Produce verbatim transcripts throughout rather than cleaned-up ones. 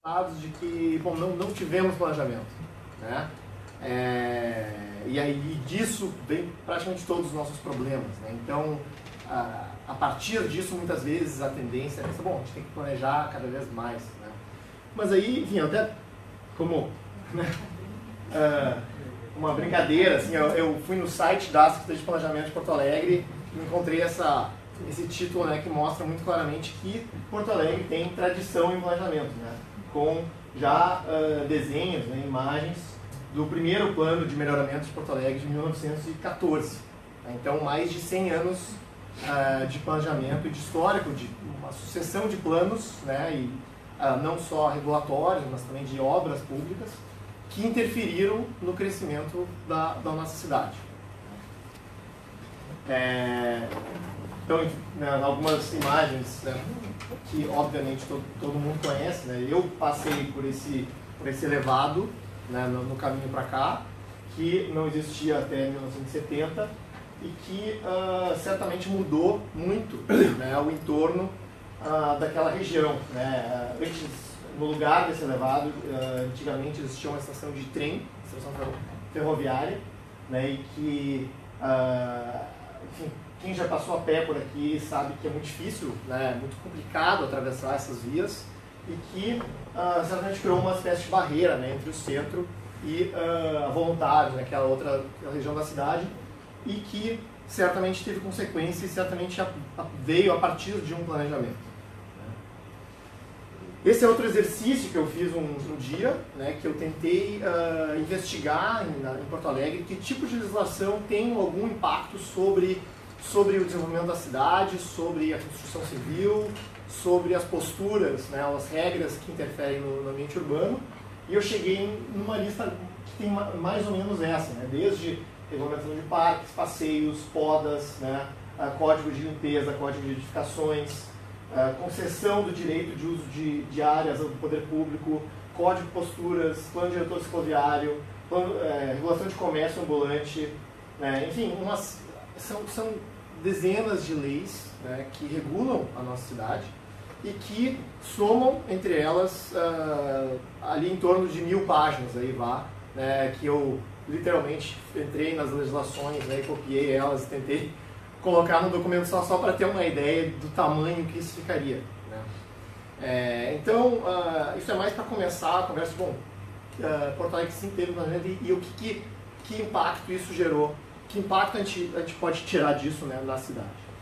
de que, bom, não, não tivemos planejamento, né? É, e aí disso vem praticamente todos os nossos problemas, né? Então, a, a partir disso, muitas vezes a tendência é pensar, bom, a gente tem que planejar cada vez mais, né? Mas aí, enfim, até como, né, uh, uma brincadeira, assim, eu, eu fui no site da Secretaria de Planejamento de Porto Alegre e encontrei essa, esse título, né, que mostra muito claramente que Porto Alegre tem tradição em planejamento, né? Com já uh, desenhos, né, imagens do primeiro plano de melhoramento de Porto Alegre de mil novecentos e quatorze. Então, mais de cem anos uh, de planejamento e de histórico, de uma sucessão de planos, né, e uh, não só regulatórios, mas também de obras públicas, que interferiram no crescimento da, da nossa cidade. É, então, né, algumas imagens, né, que obviamente todo, todo mundo conhece, né? Eu passei por esse, por esse elevado, né, no, no caminho para cá, que não existia até mil novecentos e setenta e que uh, certamente mudou muito, né, o entorno uh, daquela região, né? Antes, no lugar desse elevado, uh, antigamente existia uma estação de trem, estação ferroviária, né, e que, uh, enfim, quem já passou a pé por aqui sabe que é muito difícil, né, muito complicado atravessar essas vias e que uh, certamente criou uma espécie de barreira, né, entre o centro e uh, a Voluntários, né, aquela outra região da cidade, e que certamente teve consequências e certamente a, a, veio a partir de um planejamento. Esse é outro exercício que eu fiz um, um dia, né, que eu tentei uh, investigar em, na, em Porto Alegre que tipo de legislação tem algum impacto sobre sobre o desenvolvimento da cidade, sobre a construção civil, sobre as posturas, né, as regras que interferem no, no ambiente urbano. E eu cheguei numa lista que tem mais ou menos essa, né, desde regulamentação de parques, passeios, podas, né, código de limpeza, código de edificações, concessão do direito de uso de, de áreas do poder público, código de posturas, plano diretor cicloviário, plano, é, regulação de comércio ambulante, né, enfim, umas... São, são dezenas de leis, né, que regulam a nossa cidade e que somam entre elas uh, ali em torno de mil páginas, aí vá, né, que eu literalmente entrei nas legislações, né, e copiei elas e tentei colocar no documento só, só para ter uma ideia do tamanho que isso ficaria, né. É, então, uh, isso é mais para começar a conversa. Bom, uh, Porto Alegre sim teve planejamento e, e o que, que, que impacto isso gerou. Que impacto a gente, a gente pode tirar disso, né, na cidade?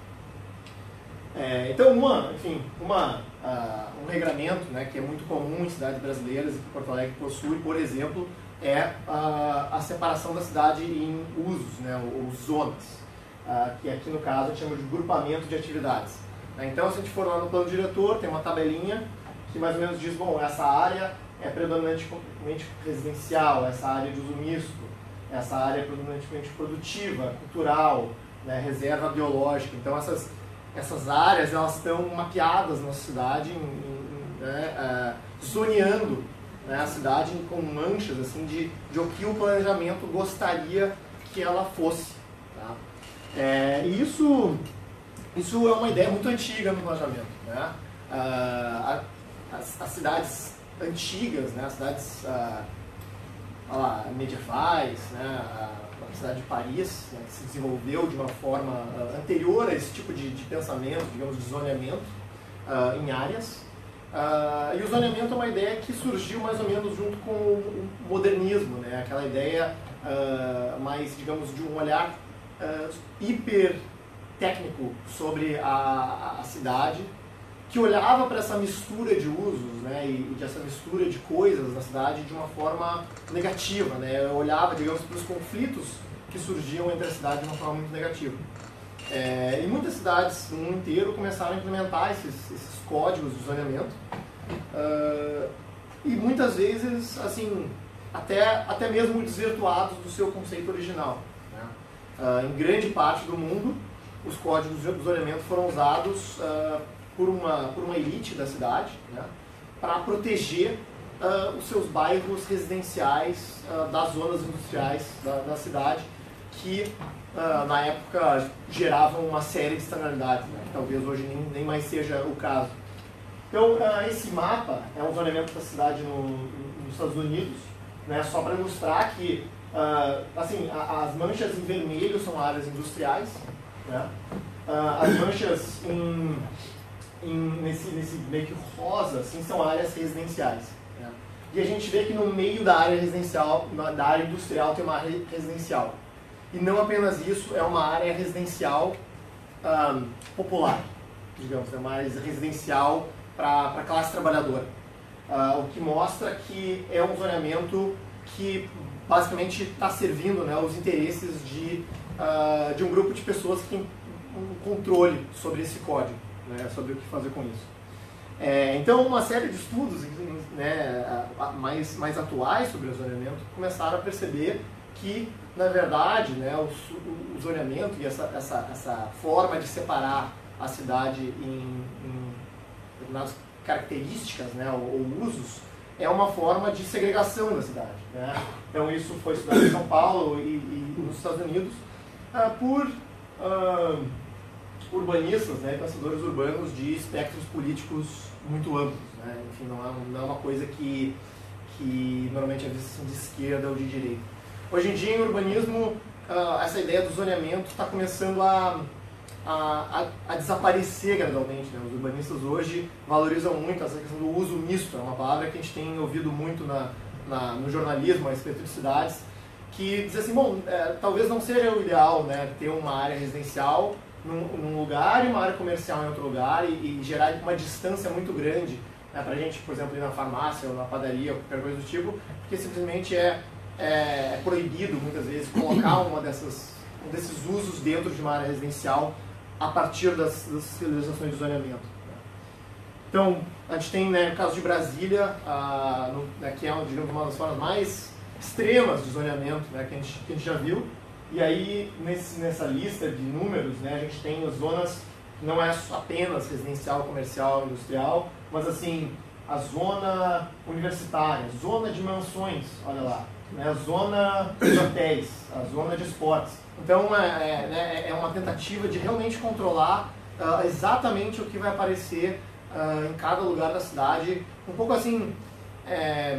É, então, uma, enfim, uma, uh, um regramento, né, que é muito comum em cidades brasileiras e que Porto Alegre possui, por exemplo, é uh, a separação da cidade em usos, né, ou, ou zonas, uh, que aqui no caso a gente chama de grupamento de atividades. Então, se a gente for lá no plano diretor, tem uma tabelinha que mais ou menos diz, bom, essa área é predominantemente residencial, essa área de uso misto, essa área é predominantemente produtiva, cultural, né, reserva biológica. Então essas, essas áreas elas estão mapeadas na cidade, em, em, né, uh, zoneando, né, a cidade com manchas assim, de, de o que o planejamento gostaria que ela fosse. Tá? É, e isso, isso é uma ideia muito antiga no planejamento. Né? Uh, a, as, as cidades antigas, né, as cidades... Uh, Olha lá, medievais, né, a cidade de Paris, né, que se desenvolveu de uma forma uh, anterior a esse tipo de, de pensamento, digamos, de zoneamento uh, em áreas. Uh, e o zoneamento é uma ideia que surgiu mais ou menos junto com o modernismo, né, aquela ideia uh, mais, digamos, de um olhar uh, hiper técnico sobre a, a cidade, que olhava para essa mistura de usos, né, e dessa mistura de coisas na cidade de uma forma negativa, né, eu olhava, digamos, para os conflitos que surgiam entre a cidade de uma forma muito negativa. É, e muitas cidades no mundo inteiro começaram a implementar esses, esses códigos de zoneamento, uh, e muitas vezes, assim, até, até mesmo desvirtuados do seu conceito original. Né. Uh, em grande parte do mundo, os códigos de zoneamento foram usados uh, Por uma, por uma elite da cidade, né, para proteger uh, os seus bairros residenciais uh, das zonas industriais da, da cidade, que uh, na época geravam uma série de externalidades, né, que talvez hoje nem, nem mais seja o caso. Então, uh, esse mapa é um zoneamento da cidade no, nos Estados Unidos, né, só para ilustrar que uh, assim, a, as manchas em vermelho são áreas industriais, né, uh, as manchas em, em, nesse, nesse meio que rosa assim, são áreas residenciais. Né, e a gente vê que no meio da área residencial, na, da área industrial, tem uma área residencial. E não apenas isso, é uma área residencial um, popular, digamos, é uma área residencial para a classe trabalhadora, uh, o que mostra que é um zoneamento que basicamente está servindo, né, os interesses de, uh, de um grupo de pessoas que tem um controle sobre esse código, né, sobre o que fazer com isso. É, então, uma série de estudos, né, mais, mais atuais sobre o zoneamento começaram a perceber que, na verdade, né, o, o zoneamento e essa, essa, essa forma de separar a cidade em, em determinadas características, né, ou, ou usos, é uma forma de segregação da cidade. Né? Então isso foi estudado em São Paulo e, e nos Estados Unidos uh, por uh, urbanistas, né, pensadores urbanos de espectros políticos muito amplos. Né? Enfim, não é, não é uma coisa que, que normalmente é vista de esquerda ou de direita. Hoje em dia, em urbanismo, uh, essa ideia do zoneamento está começando a A, a, a desaparecer gradualmente. Né? Os urbanistas hoje valorizam muito essa questão do uso misto, é uma palavra que a gente tem ouvido muito na, na, no jornalismo a respeito de cidades, que diz assim, bom, é, talvez não seja o ideal, né, ter uma área residencial num, num lugar e uma área comercial em outro lugar e, e gerar uma distância muito grande, né, para a gente, por exemplo, ir na farmácia ou na padaria ou qualquer coisa do tipo, porque simplesmente é, é, é proibido muitas vezes colocar uma dessas, um desses usos dentro de uma área residencial a partir das, das legislações de zoneamento. Então, a gente tem, né, no caso de Brasília, a, no, né, que é, digamos, uma das formas mais extremas de zoneamento, né, que, a gente, que a gente já viu. E aí, nesse, nessa lista de números, né, a gente tem as zonas que não é apenas residencial, comercial, industrial, mas assim, a zona universitária, zona de mansões, olha lá, né, a zona de hotéis, a zona de esportes. Então, é, é, é uma tentativa de realmente controlar uh, exatamente o que vai aparecer uh, em cada lugar da cidade, um pouco assim, é,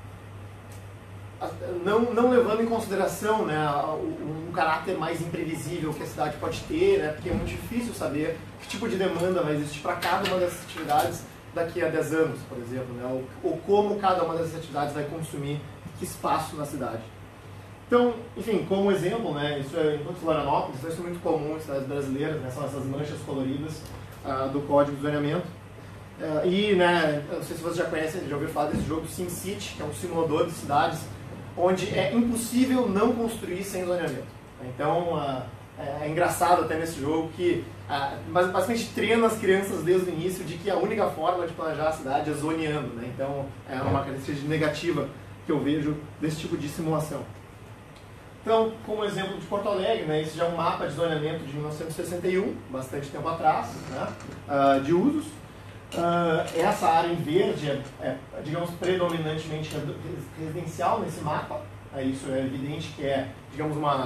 não, não levando em consideração, né, um, um caráter mais imprevisível que a cidade pode ter, né, porque é muito difícil saber que tipo de demanda vai existir para cada uma dessas atividades daqui a dez anos, por exemplo, né, ou, ou como cada uma dessas atividades vai consumir que espaço na cidade. Então, enfim, como exemplo, né, isso é em Florianópolis, isso é muito comum em cidades brasileiras, né, são essas manchas coloridas uh, do código de zoneamento. Uh, e, né, não sei se vocês já conhecem, já ouviram falar desse jogo SimCity, que é um simulador de cidades, onde é impossível não construir sem zoneamento. Então, uh, é engraçado até nesse jogo que uh, basicamente treina as crianças desde o início de que a única forma de planejar a cidade é zoneando. Né? Então, é uma característica negativa que eu vejo desse tipo de simulação. Então, como exemplo de Porto Alegre, né, esse já é um mapa de zoneamento de mil novecentos e sessenta e um, bastante tempo atrás, né, uh, de usos. Uh, essa área em verde é, é, digamos, predominantemente residencial nesse mapa. Uh, isso é evidente que é, digamos, uma,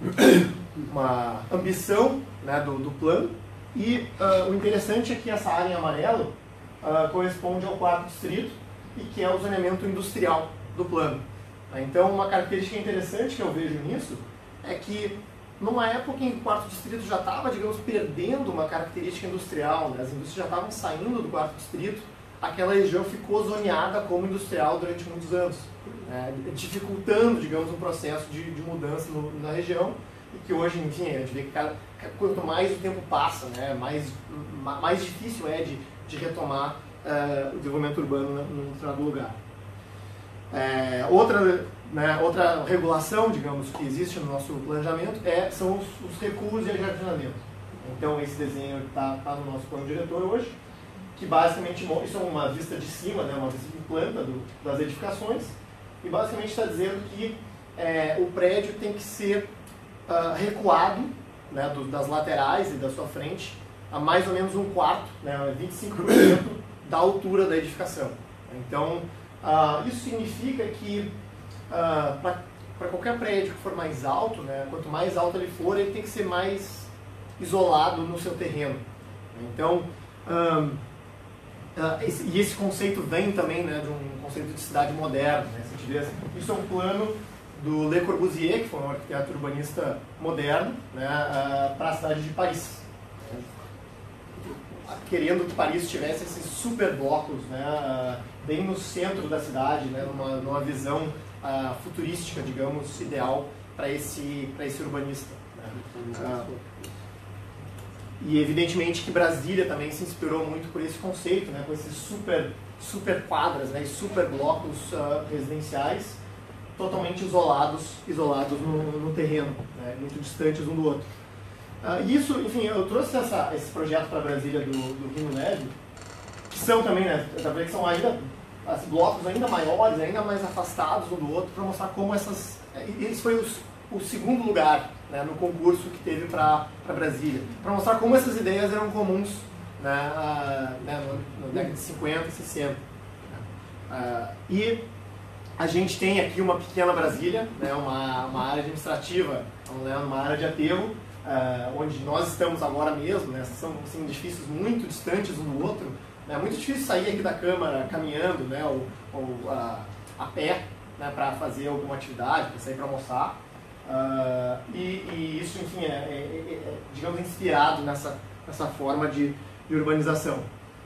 uma ambição, né, do, do plano. E uh, o interessante é que essa área em amarelo uh, corresponde ao quarto distrito e que é o zoneamento industrial do plano. Então, uma característica interessante que eu vejo nisso é que, numa época em que o quarto distrito já estava, digamos, perdendo uma característica industrial, né? As indústrias já estavam saindo do quarto distrito, aquela região ficou zoneada como industrial durante muitos anos, né? Dificultando, digamos, um processo de, de mudança no, na região, e que hoje, enfim, a gente vê que cada, quanto mais o tempo passa, né, mais, mais difícil é de, de retomar uh, o desenvolvimento urbano num determinado lugar. É, outra, né, outra regulação, digamos, que existe no nosso planejamento é, são os, os recuos de ajardinamento. Então, esse desenho está tá no nosso plano diretor hoje, que basicamente, isso é uma vista de cima, né, uma vista de planta do, das edificações, e basicamente está dizendo que é, o prédio tem que ser uh, recuado, né, do, das laterais e da sua frente a mais ou menos um quarto, né, vinte e cinco por cento da altura da edificação. Então, Uh, isso significa que uh, para qualquer prédio que for mais alto, né, quanto mais alto ele for, ele tem que ser mais isolado no seu terreno. Então, um, Uh, esse, e esse conceito vem também, né, de um conceito de cidade moderna. Né? Se a gente vê assim, isso é um plano do Le Corbusier, que foi um arquiteto urbanista moderno, né, uh, para a cidade de Paris. Querendo que Paris tivesse esses super blocos, né, uh, bem no centro da cidade, né, numa, numa visão uh, futurística, digamos, ideal para esse, para esse urbanista. Né? Uh, E evidentemente que Brasília também se inspirou muito por esse conceito, né, com esses super, super quadras, né, e super blocos uh, residenciais totalmente isolados, isolados no, no terreno, né, muito distantes um do outro. Uh, isso, enfim, eu trouxe essa, esse projeto para Brasília do, do Rio Leve, que são também, né, que são ainda as blocos ainda maiores, ainda mais afastados um do outro, para mostrar como essas... Esse foi os, o segundo lugar, né, no concurso que teve para Brasília, para mostrar como essas ideias eram comuns, né, uh, né, no, no década de cinquenta e sessenta. Uh, e a gente tem aqui uma pequena Brasília, né, uma, uma área administrativa, uma área de aterro, uh, onde nós estamos agora mesmo, né, são assim, edifícios muito distantes um do outro. É muito difícil sair aqui da Câmara caminhando, né, ou, ou a, a pé, né, para fazer alguma atividade, para sair para almoçar. Uh, e, e isso, enfim, é, é, é, digamos, inspirado nessa, nessa forma de, de urbanização.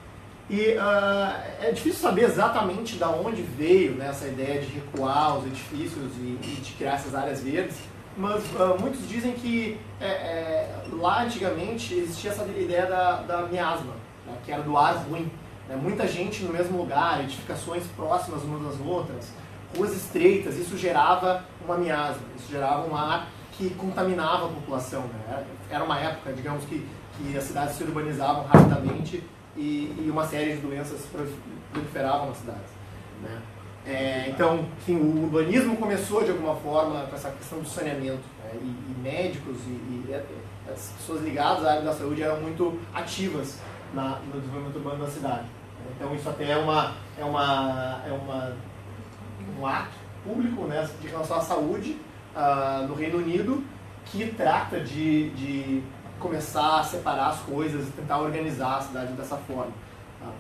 E uh, é difícil saber exatamente de onde veio, né, essa ideia de recuar os edifícios e, e de criar essas áreas verdes, mas uh, muitos dizem que é, é, lá antigamente existia essa ideia da, da miasma, né, que era do ar ruim. Né, muita gente no mesmo lugar, edificações próximas umas das outras, ruas estreitas, isso gerava uma miasma, isso gerava um ar que contaminava a população. Né? Era uma época, digamos, que, que as cidades se urbanizavam rapidamente e, e uma série de doenças proliferavam nas cidades. Né? É, então, enfim, o urbanismo começou de alguma forma com essa questão do saneamento, né? e, e médicos e, e as pessoas ligadas à área da saúde eram muito ativas na, no desenvolvimento urbano da cidade. Então isso até é uma, é uma, é uma um ato público, né, de relação à saúde uh, no Reino Unido, que trata de, de começar a separar as coisas e tentar organizar a cidade dessa forma. Tá?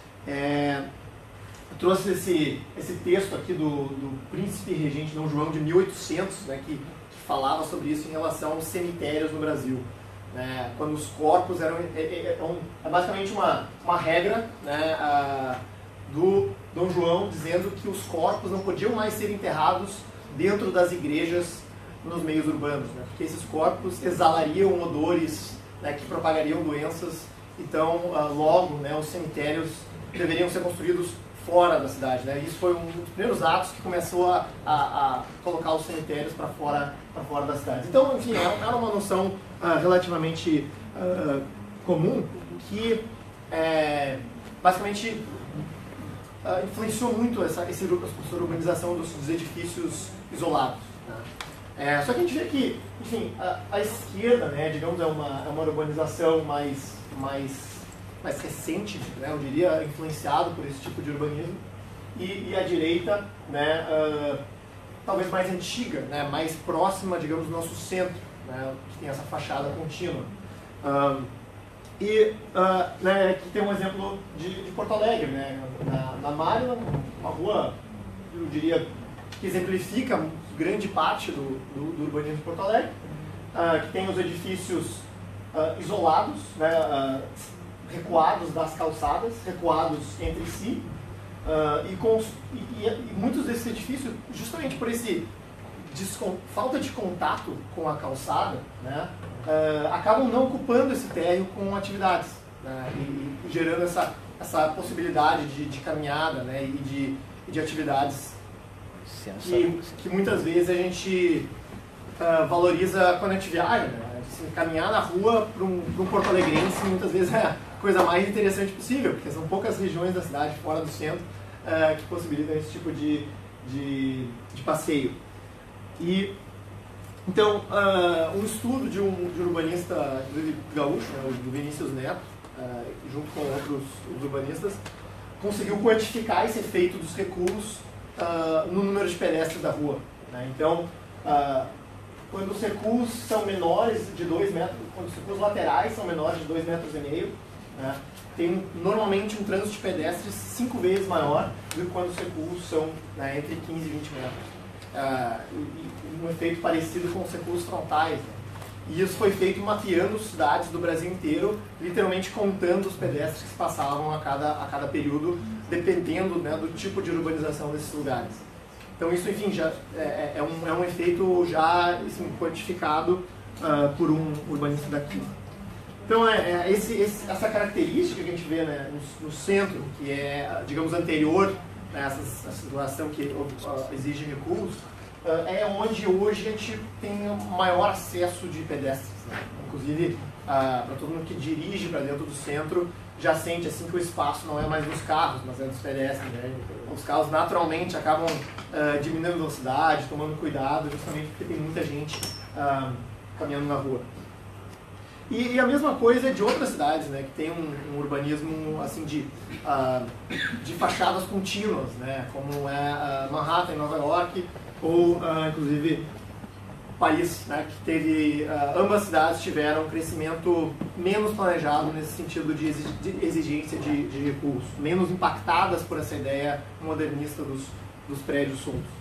É, eu trouxe esse, esse texto aqui do, do príncipe regente Dom João de mil e oitocentos, né, que, que falava sobre isso em relação aos cemitérios no Brasil. Né, quando os corpos eram... É, é, é, um, é basicamente uma, uma regra, né, a, do Dom João dizendo que os corpos não podiam mais ser enterrados dentro das igrejas nos meios urbanos, né? Porque esses corpos exalariam odores, né, que propagariam doenças. Então, uh, logo, né, os cemitérios deveriam ser construídos fora da cidade. Né? Isso foi um dos primeiros atos que começou a, a, a colocar os cemitérios para fora, para fora da cidade. Então, enfim, era uma noção uh, relativamente uh, comum que, é, basicamente, Uh, influenciou muito essa, essa urbanização dos, dos edifícios isolados. Né? É, só que a gente vê que, enfim, a, a esquerda, né, digamos, é uma, é uma urbanização mais, mais, mais recente, né, eu diria, influenciado por esse tipo de urbanismo, e, e a direita, né, uh, talvez mais antiga, né, mais próxima, digamos, do nosso centro, né, que tem essa fachada contínua. Uh, E uh, né, aqui tem um exemplo de, de Porto Alegre, né, na, na Mário, uma rua, eu diria, que exemplifica grande parte do, do, do urbanismo de Porto Alegre, uh, que tem os edifícios uh, isolados, né, uh, recuados das calçadas, recuados entre si, uh, e, com, e, e muitos desses edifícios, justamente por esse falta de contato com a calçada, né, uh, acabam não ocupando esse térreo com atividades, né, e, e gerando essa, essa possibilidade de, de caminhada, né, e de, de atividades que, que muitas vezes a gente uh, valoriza quando a gente viaja. Né, assim, caminhar na rua para um, para um porto-alegrense muitas vezes é a coisa mais interessante possível, porque são poucas regiões da cidade fora do centro uh, que possibilitam esse tipo de, de, de passeio. E, então, uh, um estudo de um, de um urbanista gaúcho, né, o Vinícius Neto, uh, junto com outros urbanistas, conseguiu quantificar esse efeito dos recuos uh, no número de pedestres da rua. Né? Então, uh, quando os recuos são menores de dois metros, quando os recuos laterais são menores de dois metros e meio, né, tem normalmente um trânsito de pedestres cinco vezes maior do que quando os recuos são, né, entre quinze e vinte metros. Uh, e, e um efeito parecido com os recuos frontais. Né? E isso foi feito mapeando cidades do Brasil inteiro, literalmente contando os pedestres que passavam a cada, a cada período, dependendo, né, do tipo de urbanização desses lugares. Então isso, enfim, já é, é, um, é um efeito já assim, quantificado uh, por um urbanista daqui. Então é, é esse, esse, essa característica que a gente vê, né, no, no centro, que é, digamos, anterior a essa, essa situação que uh, exige recuos, uh, é onde hoje a gente tem maior acesso de pedestres. Né? Inclusive, uh, para todo mundo que dirige para dentro do centro, já sente assim que o espaço não é mais dos carros, mas é dos pedestres. Né? Os carros naturalmente acabam uh, diminuindo a velocidade, tomando cuidado, justamente porque tem muita gente uh, caminhando na rua. E, e a mesma coisa de outras cidades, né, que tem um, um urbanismo assim de, uh, de fachadas contínuas, né, como é uh, Manhattan em Nova York, ou uh, inclusive Paris, né, que teve, uh, ambas cidades tiveram um crescimento menos planejado nesse sentido de, exig de exigência de, de recursos, menos impactadas por essa ideia modernista dos, dos prédios soltos.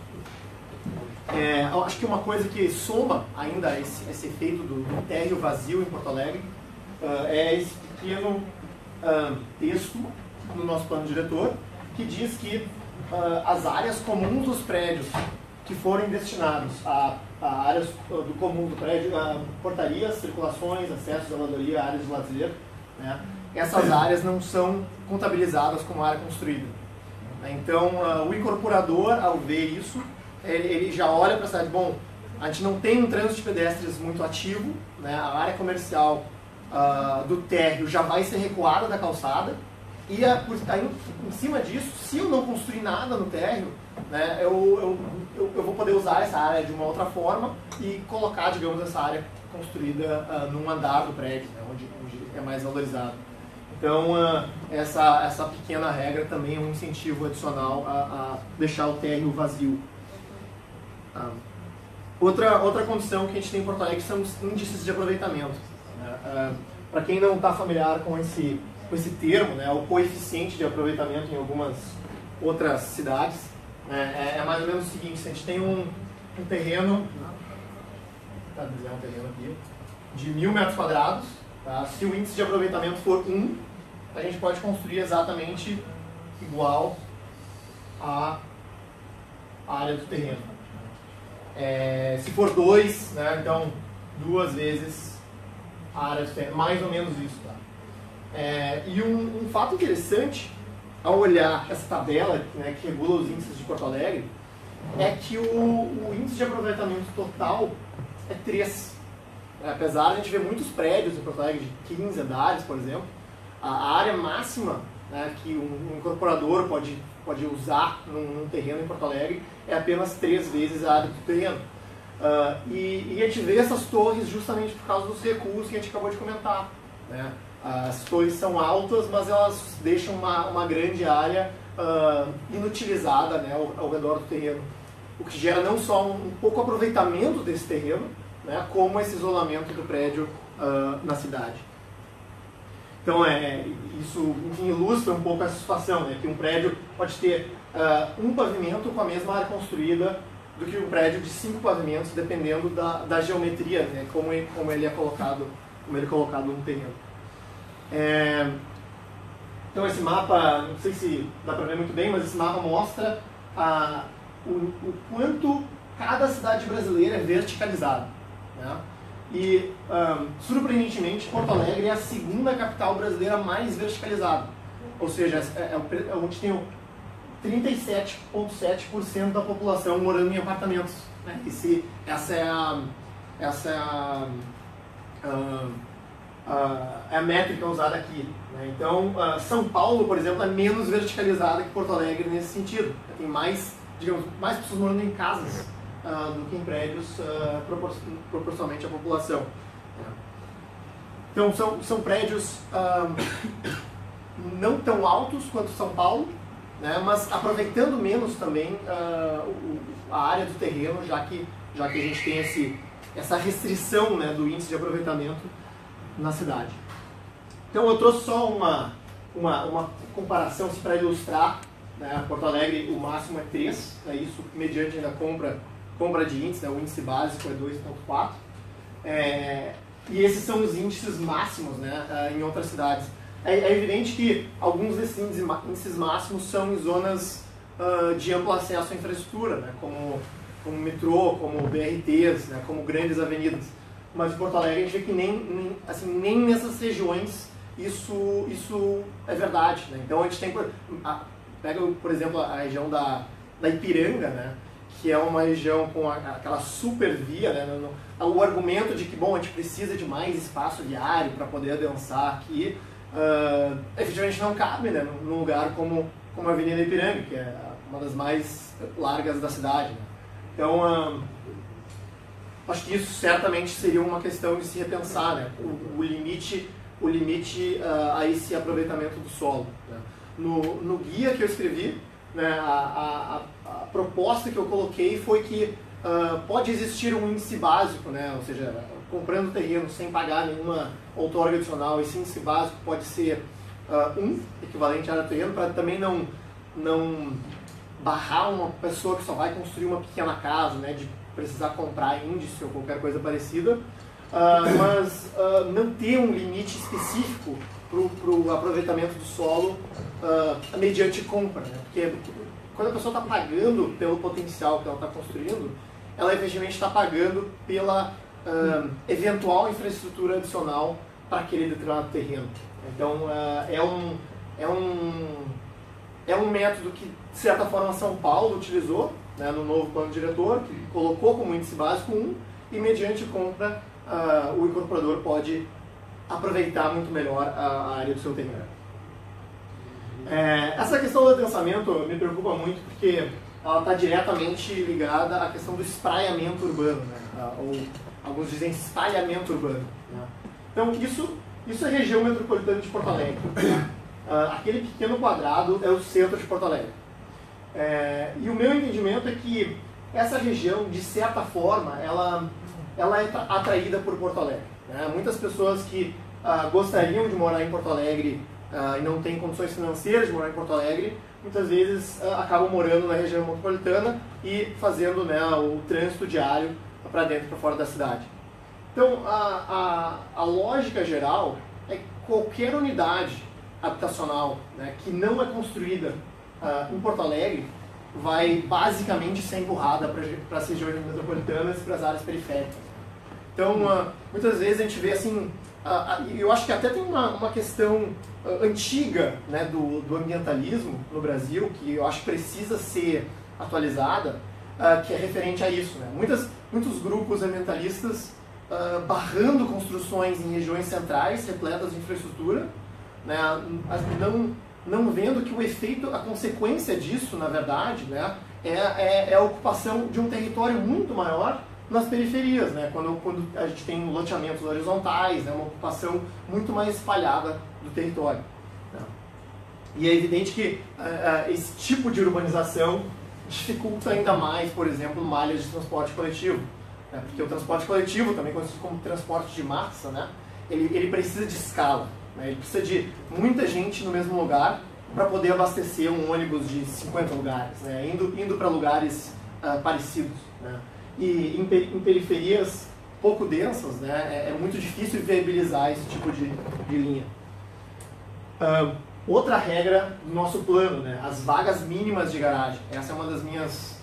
É, acho que uma coisa que soma ainda esse, esse efeito do, do térreo vazio em Porto Alegre uh, é esse pequeno uh, texto no nosso plano diretor que diz que uh, as áreas comuns dos prédios que forem destinados a, a áreas uh, do comum do prédio, a portarias, circulações, acessos, zeladoria, áreas de lazer, né, essas áreas não são contabilizadas como área construída. Então, uh, o incorporador, ao ver isso, ele já olha para a cidade, bom, a gente não tem um trânsito de pedestres muito ativo, né? A área comercial uh, do térreo já vai ser recuada da calçada, e a, por, aí, em cima disso, se eu não construir nada no térreo, né, eu, eu, eu, eu vou poder usar essa área de uma outra forma e colocar, digamos, essa área construída uh, num andar do prédio, né, onde, onde é mais valorizado. Então, uh, essa, essa pequena regra também é um incentivo adicional a, a deixar o térreo vazio. Ah. Outra, outra condição que a gente tem em Porto Alegre são os índices de aproveitamento. Né? Ah, para quem não está familiar com esse, com esse termo, né, o coeficiente de aproveitamento em algumas outras cidades, né, é, é mais ou menos o seguinte: se a gente tem um, um terreno, tá, um terreno aqui, de mil metros quadrados, tá? Se o índice de aproveitamento for um, a gente pode construir exatamente igual à área do terreno. É, se for dois, né, então duas vezes a área do terreno, mais ou menos isso. Tá? É, e um, um fato interessante, ao olhar essa tabela, né, que regula os índices de Porto Alegre, é que o, o índice de aproveitamento total é três. Apesar de a gente ver muitos prédios em Porto Alegre de quinze andares, por exemplo, a área máxima, né, que um, um incorporador pode, pode usar num, num terreno em Porto Alegre é apenas três vezes a área do terreno. Uh, e, e a gente vê essas torres justamente por causa dos recuos que a gente acabou de comentar. Né? As torres são altas, mas elas deixam uma, uma grande área uh, inutilizada, né, ao, ao redor do terreno. O que gera não só um, um pouco aproveitamento desse terreno, né, como esse isolamento do prédio uh, na cidade. Então, é, isso enfim, ilustra um pouco essa situação, né, que um prédio pode ter uh, um pavimento com a mesma área construída do que um prédio de cinco pavimentos, dependendo da, da geometria, né, como, ele, como ele é colocado, como ele é colocado no terreno. É, então, esse mapa, não sei se dá para ver muito bem, mas esse mapa mostra a, o, o quanto cada cidade brasileira é verticalizada. Né? E, um, surpreendentemente, Porto Alegre é a segunda capital brasileira mais verticalizada. Ou seja, é, é, é onde tem o trinta e sete vírgula sete por cento da população morando em apartamentos. Né? Esse, essa é a, essa é a, a, a, é a métrica usada aqui. Né? Então, uh, São Paulo, por exemplo, é menos verticalizada que Porto Alegre nesse sentido. Tem mais, digamos, mais pessoas morando em casas Uh, do que em prédios uh, propor proporcionalmente à população. Então, são, são prédios uh, não tão altos quanto São Paulo, né, mas aproveitando menos também uh, o, a área do terreno, já que, já que a gente tem esse, essa restrição, né, do índice de aproveitamento na cidade. Então eu trouxe só uma, uma, uma comparação para ilustrar, né? Porto Alegre o máximo é três, né? Isso mediante ainda compra, compra de índice, né? O índice básico é dois vírgula quatro. É, e esses são os índices máximos, né? Em outras cidades. É, é evidente que alguns desses índices, índices máximos são em zonas uh, de amplo acesso à infraestrutura, né? Como, como metrô, como B R Ts, né? Como grandes avenidas. Mas em Porto Alegre a gente vê que nem, nem, assim, nem nessas regiões isso, isso é verdade, né? Então a gente tem, a, pega por exemplo a região da, da Ipiranga, né? Que é uma região com a, aquela super via, né? No, no, o argumento de que bom, a gente precisa de mais espaço viário para poder adensar aqui, uh, efetivamente não cabe, né? Num lugar como, como a Avenida Ipiranga, que é uma das mais largas da cidade, né? Então, uh, acho que isso certamente seria uma questão de se repensar, né? O, o limite, o limite uh, a esse aproveitamento do solo, né? No, no guia que eu escrevi, né, a, a, a proposta que eu coloquei foi que uh, pode existir um índice básico, né? Ou seja, comprando terreno sem pagar nenhuma outorga adicional, esse índice básico pode ser uh, um, equivalente à área do terreno, para também não, não barrar uma pessoa que só vai construir uma pequena casa, né, de precisar comprar índice ou qualquer coisa parecida, uh, mas uh, não ter um limite específico para o aproveitamento do solo uh, mediante compra, né? Porque quando a pessoa está pagando pelo potencial que ela está construindo, ela efetivamente está pagando pela uh, eventual infraestrutura adicional para aquele determinado terreno. Então uh, é, um, é, um, é um método que, de certa forma, São Paulo utilizou, né, no novo plano diretor, que colocou como índice básico um, e mediante compra uh, o incorporador pode aproveitar muito melhor a, a área do seu terreno. É, essa questão do adensamento me preocupa muito porque ela está diretamente ligada à questão do espraiamento urbano, né? Ou alguns dizem espalhamento urbano, né? Então isso, isso é a região metropolitana de Porto Alegre, né? Uh, aquele pequeno quadrado é o centro de Porto Alegre. É, e o meu entendimento é que essa região, de certa forma, ela, ela é atraída por Porto Alegre, né? Muitas pessoas que uh, gostariam de morar em Porto Alegre uh, e não têm condições financeiras de morar em Porto Alegre, muitas vezes uh, acabam morando na região metropolitana e fazendo, né, o trânsito diário para dentro e para fora da cidade. Então, a, a, a lógica geral é que qualquer unidade habitacional, né, que não é construída uh, em Porto Alegre vai basicamente ser empurrada para as regiões metropolitanas e para as áreas periféricas. Então, uh, muitas vezes a gente vê assim, uh, uh, eu acho que até tem uma, uma questão uh, antiga, né, do, do ambientalismo no Brasil, que eu acho que precisa ser atualizada, uh, que é referente a isso, né? Muitas, muitos grupos ambientalistas uh, barrando construções em regiões centrais, repletas de infraestrutura, né, não, não vendo que o efeito, a consequência disso, na verdade, né, é, é, é a ocupação de um território muito maior nas periferias, né, quando, quando a gente tem loteamentos horizontais, né, uma ocupação muito mais espalhada do território, né. E é evidente que uh, esse tipo de urbanização dificulta ainda mais, por exemplo, malhas de transporte coletivo, né, porque o transporte coletivo, também conhecido como transporte de massa, né, ele, ele precisa de escala. Ele precisa de muita gente no mesmo lugar para poder abastecer um ônibus de cinquenta lugares, né? indo, indo para lugares uh, parecidos, né? E em, em periferias pouco densas, né, é, é muito difícil viabilizar esse tipo de, de linha. Uh, outra regra do nosso plano, né, as vagas mínimas de garagem. Essa é uma das minhas...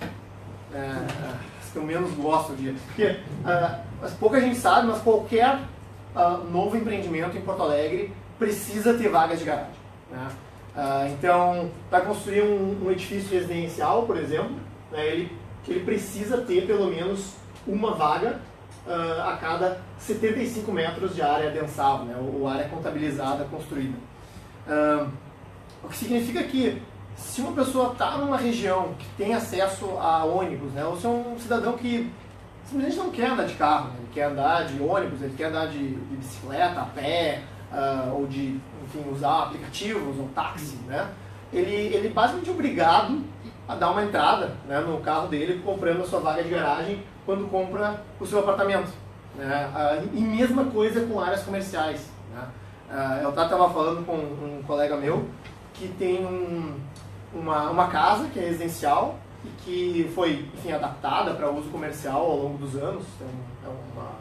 É, as que eu menos gosto de... Porque uh, pouca gente sabe, mas qualquer... Uh, novo empreendimento em Porto Alegre precisa ter vagas de garagem, né? Uh, então, para construir um, um edifício residencial, por exemplo, né, ele, ele precisa ter pelo menos uma vaga uh, a cada setenta e cinco metros de área adensável, né, ou, ou área contabilizada construída. Uh, o que significa que se uma pessoa está numa região que tem acesso a ônibus, né, ou se é um cidadão que simplesmente não quer andar de carro, né? Ele quer andar de ônibus, ele quer andar de, de bicicleta, a pé, uh, ou de, enfim, usar aplicativos ou táxi, né? Ele, ele basicamente é obrigado a dar uma entrada, né, no carro dele, comprando a sua vaga de garagem quando compra o seu apartamento, né? Uh, e mesma coisa com áreas comerciais, né? Uh, eu estava falando com um colega meu que tem um, uma, uma casa que é residencial e que foi, enfim, adaptada para uso comercial ao longo dos anos. Então, é uma,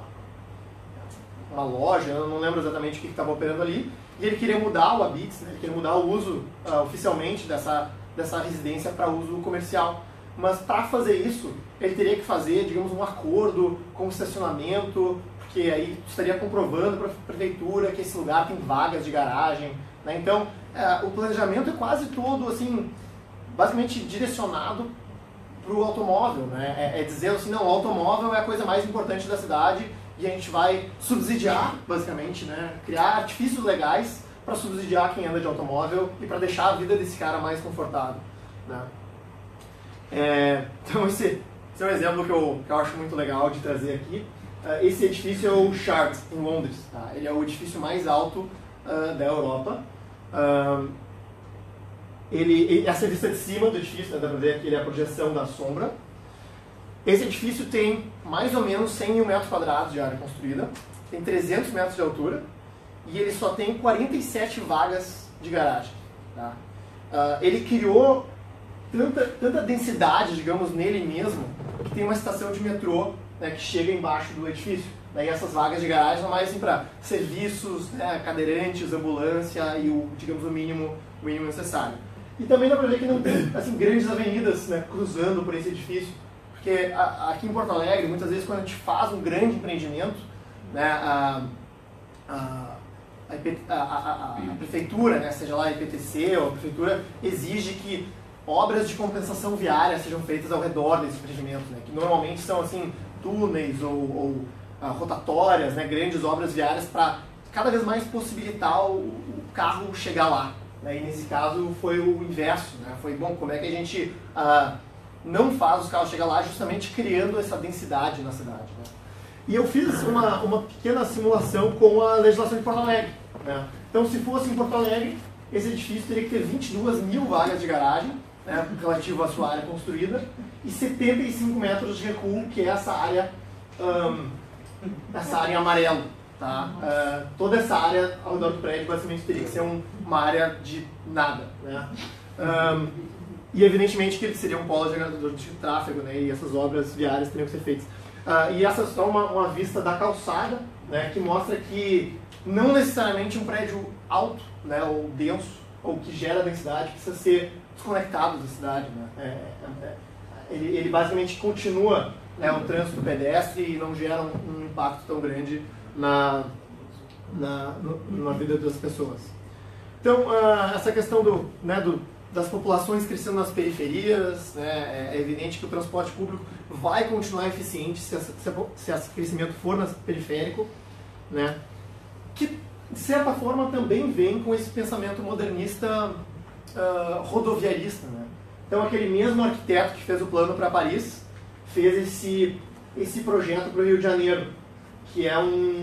uma loja, eu não lembro exatamente o que estava operando ali, e ele queria mudar o Habits, né? Ele queria mudar o uso uh, oficialmente dessa, dessa residência para uso comercial. Mas para fazer isso, ele teria que fazer, digamos, um acordo com o estacionamento, porque aí estaria comprovando para a prefeitura que esse lugar tem vagas de garagem, né? Então, é, o planejamento é quase todo, assim, basicamente direcionado para o automóvel, né? É, é dizendo assim, não, o automóvel é a coisa mais importante da cidade e a gente vai subsidiar, basicamente, né? Criar artifícios legais para subsidiar quem anda de automóvel e para deixar a vida desse cara mais confortável, né? É, então, esse, esse é um exemplo que eu, que eu acho muito legal de trazer aqui. Uh, esse edifício é o Shard, em Londres. Tá? Ele é o edifício mais alto uh, da Europa. Uh, ele, ele, essa é a vista de cima do edifício, né? Dá para ver que ele é a projeção da sombra. Esse edifício tem mais ou menos cem mil metros quadrados de área construída, tem trezentos metros de altura e ele só tem quarenta e sete vagas de garagem. Tá? Uh, ele criou tanta, tanta densidade, digamos, nele mesmo, que tem uma estação de metrô, né, que chega embaixo do edifício. Daí essas vagas de garagem são mais assim, para serviços, né, cadeirantes, ambulância e o, digamos, o mínimo, o mínimo necessário. E também dá para ver que não tem assim, grandes avenidas, né, cruzando por esse edifício, porque a, aqui em Porto Alegre, muitas vezes quando a gente faz um grande empreendimento, né, a, a, a, a, a, a prefeitura, né, seja lá a I P T C ou a prefeitura, exige que obras de compensação viária sejam feitas ao redor desse empreendimento, né, que normalmente são assim, túneis ou, ou uh, rotatórias, né, grandes obras viárias para cada vez mais possibilitar o, o carro chegar lá. Né? E nesse caso foi o inverso, né? Foi, bom, como é que a gente uh, não faz os carros chegar lá justamente criando essa densidade na cidade. Né? E eu fiz uma, uma pequena simulação com a legislação de Porto Alegre. Né? Então, se fosse em Porto Alegre, esse edifício teria que ter vinte e duas mil vagas de garagem, né, relativo à sua área construída, e setenta e cinco metros de recuo, que é essa área, um, essa área em amarelo. Tá? Uh, toda essa área ao redor do prédio basicamente teria que ser um, uma área de nada. Né? Um, e evidentemente que ele seria um polo gerador de tráfego, né, e essas obras viárias teriam que ser feitas. Uh, e essa é só uma, uma vista da calçada, né, que mostra que não necessariamente um prédio alto, né, ou denso, ou que gera densidade, precisa ser desconectado da cidade. Né? É, é, é, ele, ele basicamente continua, né, um trânsito pedestre e não gera um, um impacto tão grande na, na, no, na vida das pessoas. Então, uh, essa questão do, né, do, das populações crescendo nas periferias, né, é evidente que o transporte público vai continuar eficiente se, essa, se esse crescimento for nas periférico, né, que de certa forma também vem com esse pensamento modernista uh, rodoviarista. Né? Então, aquele mesmo arquiteto que fez o plano para Paris fez esse, esse projeto para o Rio de Janeiro, que é um,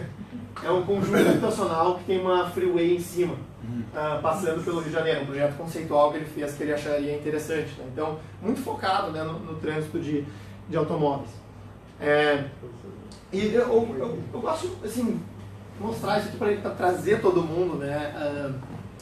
é um conjunto habitacional que tem uma freeway em cima, uh, passando pelo Rio de Janeiro, um projeto conceitual que ele fez que ele acharia interessante. Né? Então, muito focado, né, no, no trânsito de, de automóveis. É, e eu, eu, eu gosto, assim, mostrar isso aqui para trazer todo mundo, né, uh,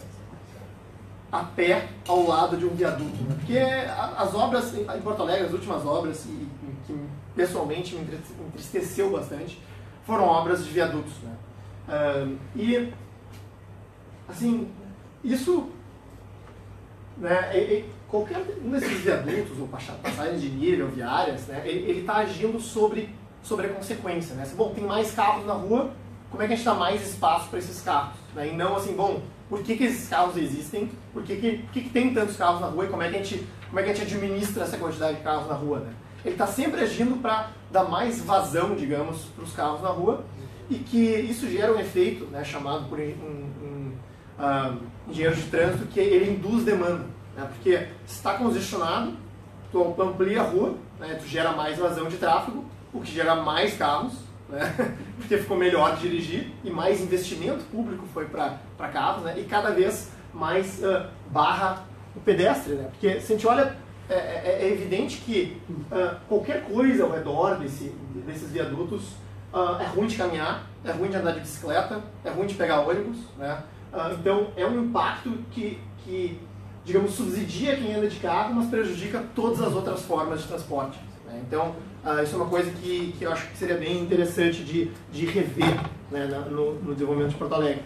a pé ao lado de um viaduto. Né? Porque as obras em Porto Alegre, as últimas obras, e, que pessoalmente me entristeceu bastante, foram obras de viadutos. Né? Uh, e, assim, isso, né, é, é, qualquer um desses viadutos, ou passagens de nível, viárias, né, ele está agindo sobre, sobre a consequência. Né? Assim, bom, tem mais carros na rua, como é que a gente dá mais espaço para esses carros? Né? E não assim, bom, por que, que esses carros existem? Por que, que, por que, que tem tantos carros na rua? E como é que a gente, como é que a gente administra essa quantidade de carros na rua? Né? Ele está sempre agindo para dar mais vazão, digamos, para os carros na rua, e que isso gera um efeito, né, chamado por um, um, um engenheiro de trânsito, que ele induz demanda. Né? Porque se está congestionado, tu amplia a rua, né, tu gera mais vazão de tráfego, o que gera mais carros, né? Porque ficou melhor de dirigir e mais investimento público foi para carros, né? E cada vez mais uh, barra o pedestre. Né? Porque se a gente olha, é, é, é evidente que uh, qualquer coisa ao redor desse, desses viadutos uh, é ruim de caminhar, é ruim de andar de bicicleta, é ruim de pegar ônibus, né? Uh, então é um impacto que, que, digamos, subsidia quem anda de carro, mas prejudica todas as outras formas de transporte, né? Então uh, isso é uma coisa que, que eu acho que seria bem interessante de, de rever, né, no, no desenvolvimento de Porto Alegre.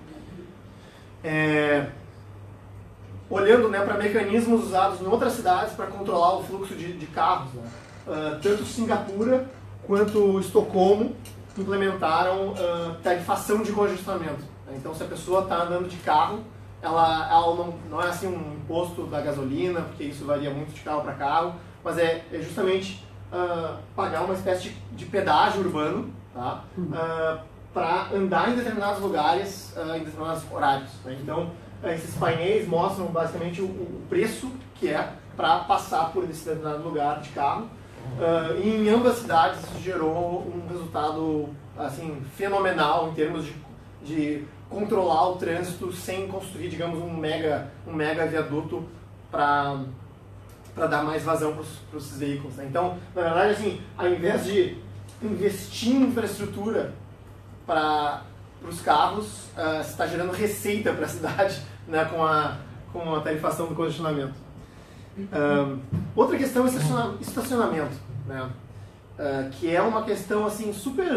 É, olhando, né, para mecanismos usados em outras cidades para controlar o fluxo de, de carros, né? Uh, tanto Singapura quanto Estocolmo implementaram uh, tarifação de congestionamento. Né? Então, se a pessoa está andando de carro, ela, ela não, não é assim um imposto da gasolina, porque isso varia muito de carro para carro, mas é, é justamente uh, pagar uma espécie de, de pedágio urbano, tá? uh, para andar em determinados lugares, uh, em determinados horários. Né? Então, uh, esses painéis mostram basicamente o, o preço que é para passar por esse determinado lugar de carro. Uh, e em ambas cidades isso gerou um resultado assim, fenomenal em termos de, de controlar o trânsito sem construir, digamos, um mega, um mega viaduto para para dar mais vazão para os veículos. Né? Então, na verdade, assim, ao invés de investir em infraestrutura para os carros, uh, você está gerando receita para a cidade, né, com, a, com a tarifação do congestionamento. Um, outra questão é estacionamento, né? uh, que é uma questão assim, super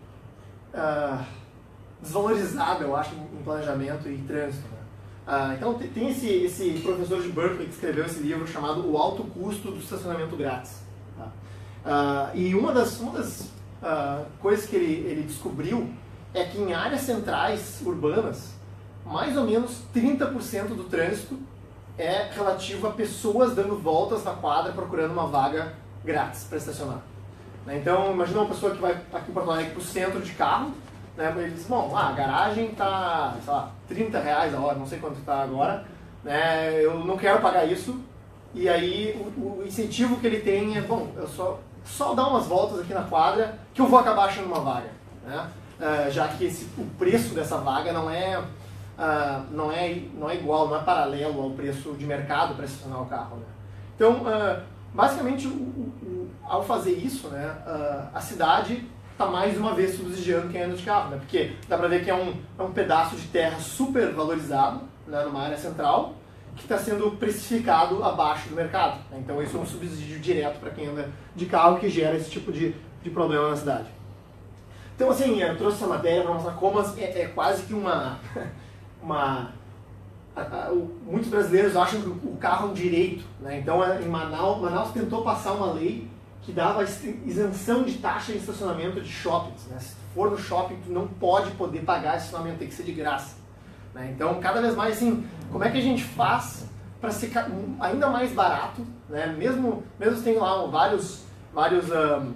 uh, desvalorizada, eu acho, em planejamento e trânsito. Né? Uh, então tem esse, esse professor de Berkeley que escreveu esse livro chamado O Alto Custo do Estacionamento Grátis. Tá? Uh, e uma das, uma das uh, coisas que ele, ele descobriu é que em áreas centrais urbanas, mais ou menos trinta por cento do trânsito é relativo a pessoas dando voltas na quadra procurando uma vaga grátis para estacionar. Então, imagina uma pessoa que vai aqui em Porto Alegre para o centro de carro, né, ele diz, bom, ah, a garagem está, sei lá, trinta reais a hora, não sei quanto está agora, né, eu não quero pagar isso, e aí o, o incentivo que ele tem é, bom, eu só, só dar umas voltas aqui na quadra que eu vou acabar achando uma vaga, né, uh, já que esse, o preço dessa vaga não é... Uh, não, é, não é igual, não é paralelo ao preço de mercado para estacionar o carro. Né? Então, uh, basicamente, o, o, ao fazer isso, né, uh, a cidade está mais uma vez subsidiando quem anda de carro, né? Porque dá para ver que é um, é um pedaço de terra super valorizado, né, numa área central, que está sendo precificado abaixo do mercado. Né? Então, isso é um subsídio direto para quem anda de carro, que gera esse tipo de, de problema na cidade. Então, assim, eu trouxe essa matéria para mostrar como é, é quase que uma... Uma, a, a, o, muitos brasileiros acham que o carro é um direito, né? Então em Manaus, Manaus tentou passar uma lei que dava isenção de taxa de estacionamento de shoppings, né? Se for no shopping, tu não pode poder pagar esse estacionamento, tem que ser de graça, né? Então cada vez mais assim, como é que a gente faz para ser ainda mais barato, né? Mesmo, mesmo tem lá vários, vários um,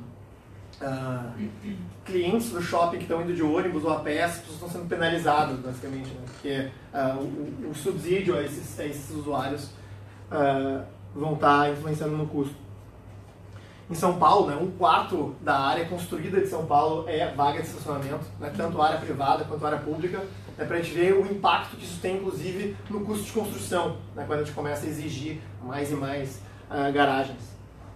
uh, clientes do shopping que estão indo de ônibus ou a pé, as pessoas estão sendo penalizadas, basicamente, né? Porque uh, o, o subsídio a esses, a esses usuários uh, vão estar influenciando no custo. Em São Paulo, né, um quarto da área construída de São Paulo é vaga de estacionamento, né, tanto área privada quanto área pública, né, para a gente ver o impacto que isso tem, inclusive, no custo de construção, né, quando a gente começa a exigir mais e mais uh, garagens.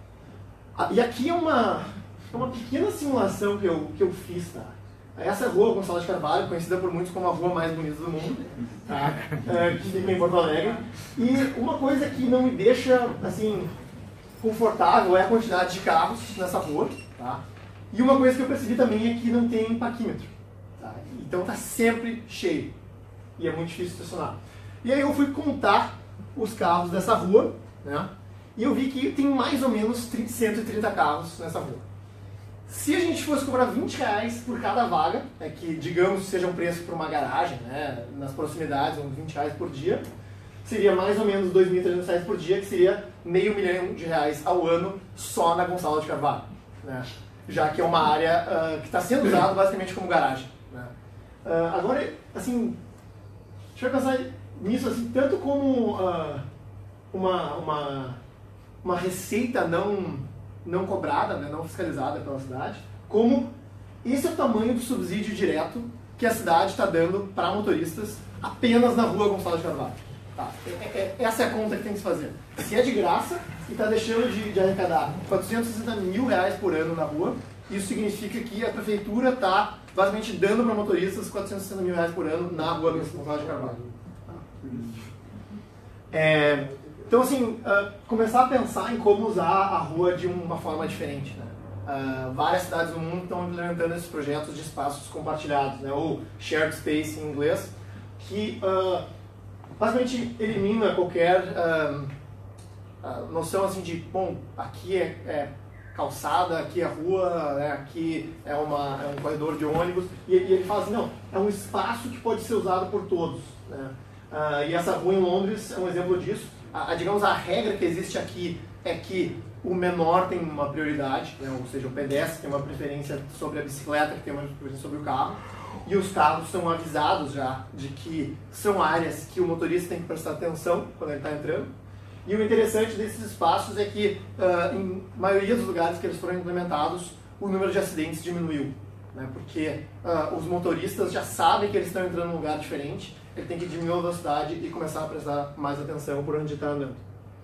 Ah, e aqui é uma... É uma pequena simulação que eu, que eu fiz, tá? Essa é a rua Gonçalves de Carvalho, conhecida por muitos como a rua mais bonita do mundo, tá? É, que fica em Porto Alegre. E uma coisa que não me deixa, assim, confortável é a quantidade de carros nessa rua, tá? E uma coisa que eu percebi também é que não tem parquímetro, tá? Então tá sempre cheio. E é muito difícil estacionar. E aí eu fui contar os carros dessa rua, né? E eu vi que tem mais ou menos cento e trinta carros nessa rua. Se a gente fosse cobrar vinte reais por cada vaga, é que digamos seja um preço para uma garagem, né, nas proximidades, uns vinte reais por dia, seria mais ou menos dois mil e trezentos reais por dia, que seria meio milhão de reais ao ano só na Gonçalves de Carvalho, né, já que é uma área uh, que está sendo usada basicamente como garagem. Né. Uh, agora, assim, deixa eu pensar nisso assim, tanto como uh, uma, uma, uma receita não... não cobrada, né, não fiscalizada pela cidade, como esse é o tamanho do subsídio direto que a cidade está dando para motoristas apenas na rua Gonçalves de Carvalho. Tá? É, é, essa é a conta que tem que se fazer. Se é de graça e está deixando de, de arrecadar quatrocentos e sessenta mil reais por ano na rua, isso significa que a prefeitura está basicamente dando para motoristas quatrocentos e sessenta mil reais por ano na rua Luiz Gonçalves de Carvalho. É, então, assim, uh, começar a pensar em como usar a rua de uma forma diferente, né? Uh, várias cidades do mundo estão implementando esses projetos de espaços compartilhados, né? Ou shared space em inglês, que uh, basicamente elimina qualquer uh, uh, noção assim de, bom, aqui é, é calçada, aqui é rua, né? Aqui é, uma, é um corredor de ônibus, e, e ele fala assim, não, é um espaço que pode ser usado por todos, né? Uh, e essa rua em Londres é um exemplo disso. A, a, digamos, a regra que existe aqui é que o menor tem uma prioridade, né? Ou seja, o pedestre tem uma preferência sobre a bicicleta, que tem uma preferência sobre o carro, e os carros são avisados já de que são áreas que o motorista tem que prestar atenção quando ele está entrando. E o interessante desses espaços é que, uh, em maioria dos lugares que eles foram implementados, o número de acidentes diminuiu, né? Porque uh, os motoristas já sabem que eles estão entrando num lugar diferente, ele tem que diminuir a velocidade e começar a prestar mais atenção por onde está andando.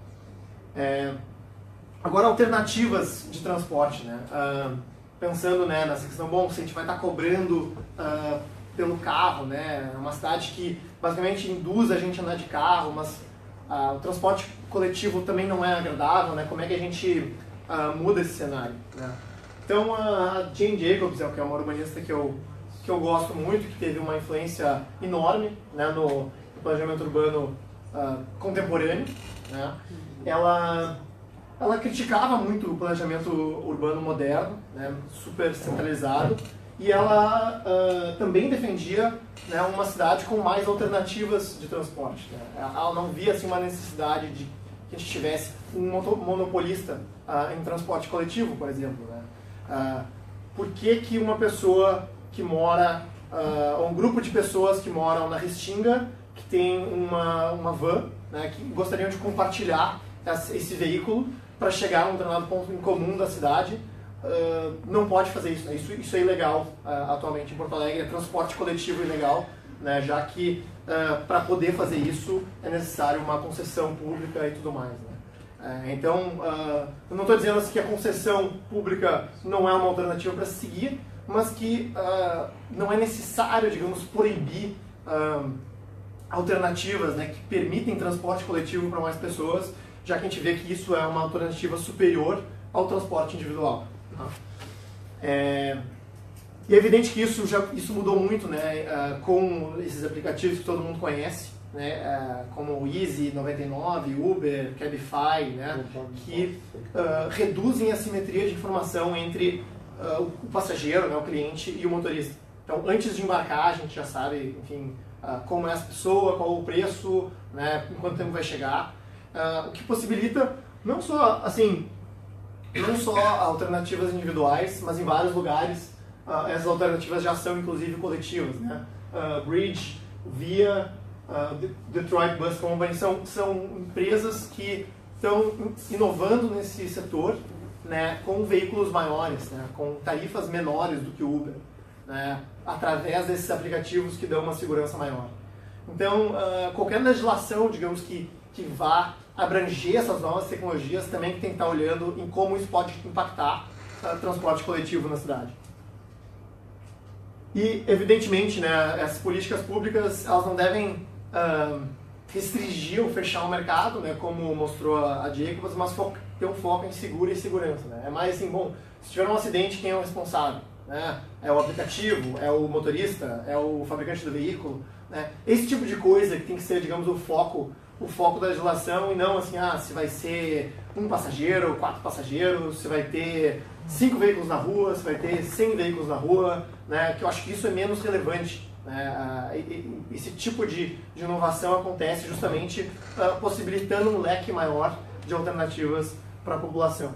É... Agora, alternativas de transporte, né? Uh, pensando, né, nessa questão, bom, se a gente vai estar cobrando uh, pelo carro, né? É uma cidade que basicamente induz a gente a andar de carro, mas uh, o transporte coletivo também não é agradável, né? Como é que a gente uh, muda esse cenário, né? Então, a Jane Jacobs, que é uma urbanista que eu, que eu gosto muito, que teve uma influência enorme, né, no planejamento urbano uh, contemporâneo, né? Ela... Ela criticava muito o planejamento urbano moderno, né, super centralizado, e ela uh, também defendia, né, uma cidade com mais alternativas de transporte, né? Ela não via assim, uma necessidade de que a gente tivesse um monopolista uh, em transporte coletivo, por exemplo, né? Uh, por que que uma pessoa que mora, uh, ou um grupo de pessoas que moram na Restinga, que tem uma, uma van, né, que gostariam de compartilhar esse veículo para chegar a um determinado ponto em comum da cidade, uh, não pode fazer isso, né? Isso, isso é ilegal uh, atualmente em Porto Alegre, é transporte coletivo ilegal, né? Já que uh, para poder fazer isso é necessário uma concessão pública e tudo mais, né? Uh, então, uh, eu não estou dizendo assim que a concessão pública não é uma alternativa para se seguir, mas que uh, não é necessário, digamos, proibir uh, alternativas, né, que permitem transporte coletivo para mais pessoas, já que a gente vê que isso é uma alternativa superior ao transporte individual. Tá? É, e é evidente que isso, já, isso mudou muito, né, uh, com esses aplicativos que todo mundo conhece, né, uh, como o Easy noventa e nove, Uber, Cabify, né, que uh, reduzem a simetria de informação entre uh, o passageiro, né, o cliente, e o motorista. Então, antes de embarcar, a gente já sabe, enfim, uh, como é essa pessoa, qual o preço, né, em quanto tempo vai chegar. Uh, o que possibilita não só, assim, não só alternativas individuais, mas em vários lugares uh, essas alternativas já são inclusive coletivas, né? Uh, Bridge, Via, uh, Detroit Bus Company são, são empresas que estão inovando nesse setor, né, com veículos maiores, né, com tarifas menores do que o Uber, né, através desses aplicativos que dão uma segurança maior. Então, uh, qualquer legislação, digamos, que, que vá abranger essas novas tecnologias, também tem que estar olhando em como isso pode impactar o uh, transporte coletivo na cidade. E, evidentemente, né, essas políticas públicas elas não devem uh, restringir ou fechar o mercado, né, como mostrou a, a Jacobs, mas ter um foco em seguro e segurança. Né? É mais assim, bom, se tiver um acidente, quem é o responsável? Né? É o aplicativo? É o motorista? É o fabricante do veículo? Né? Esse tipo de coisa que tem que ser, digamos, o foco o foco da legislação, e não assim, ah, se vai ser um passageiro, quatro passageiros, se vai ter cinco veículos na rua, se vai ter cem veículos na rua, né, que eu acho que isso é menos relevante. Né? Esse tipo de, de inovação acontece justamente uh, possibilitando um leque maior de alternativas para a população.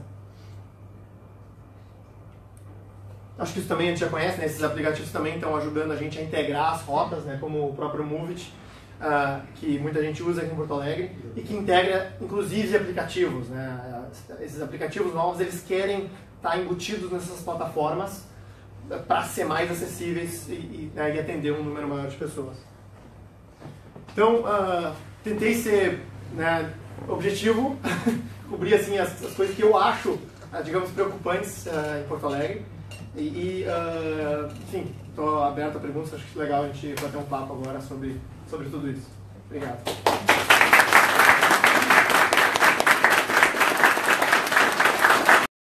Acho que isso também a gente já conhece, né? Esses aplicativos também estão ajudando a gente a integrar as rotas, né? Como o próprio Movit, Uh, que muita gente usa aqui em Porto Alegre e que integra inclusive aplicativos, né? Esses aplicativos novos eles querem estar embutidos nessas plataformas para ser mais acessíveis e, e, né, e atender um número maior de pessoas. Então, uh, tentei ser, né, objetivo, cobrir assim, as, as coisas que eu acho, uh, digamos, preocupantes uh, em Porto Alegre. E, e uh, enfim, estou aberto a perguntas, acho que é legal a gente bater um papo agora sobre, sobre tudo isso. Obrigado.